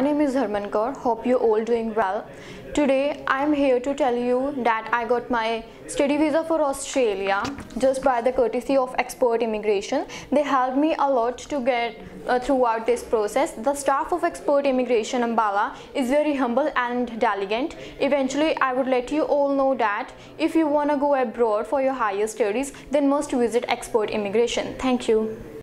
name is Harman. Hope you all doing well. Today I am here to tell you that I got my study visa for Australia just by the courtesy of Expert Immigration. They helped me a lot to get throughout this process. The staff of Expert Immigration Ambala is very humble and diligent. Eventually I would let you all know that if you want to go abroad for your higher studies, then must visit Expert Immigration. Thank you.